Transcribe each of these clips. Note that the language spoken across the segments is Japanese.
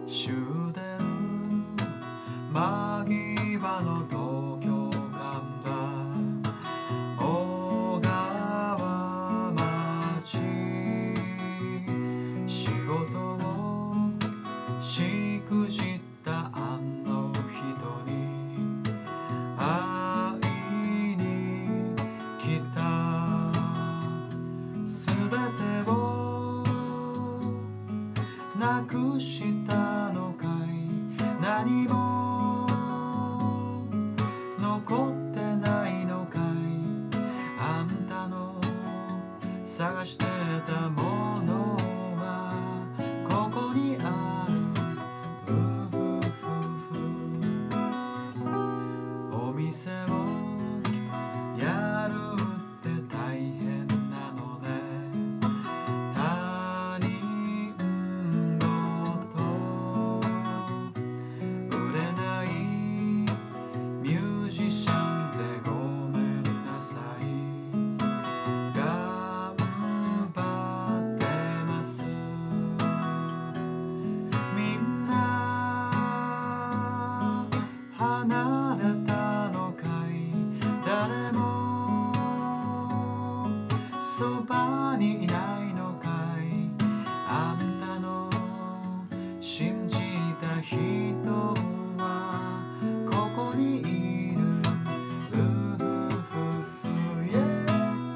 終電間際の東京間だ小川町仕事をしくじったあの人に会いに来たすべてをなくしたのかい何も残ってないのかいあんたの探してたものはここにあるお店をやるって大変なのね他人事売れないミュージシャンでごめんなさい頑張ってますみんな離れたのかい誰もそばにいないのかいあんたの信じた人はここにいるイエー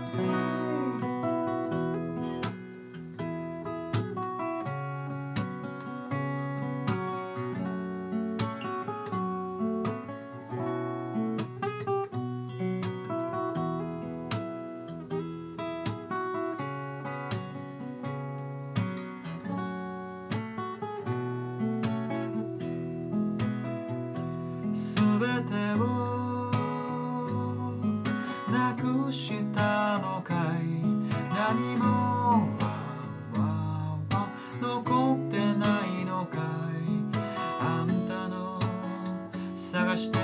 すべてをなくしたのかい何も残ってないのかいあんたの探して